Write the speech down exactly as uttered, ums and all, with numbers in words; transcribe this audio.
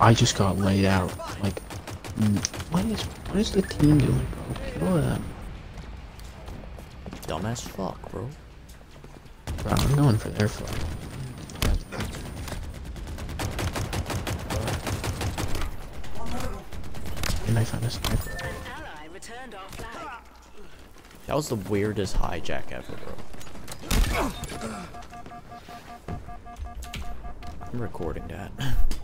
I just got laid out. Like, what is what is the team doing, bro? Kill them. Dumbass fuck, bro. Bro, I'm going for their fuck. And I found a sniper. That was the weirdest hijack ever, bro. I'm recording that.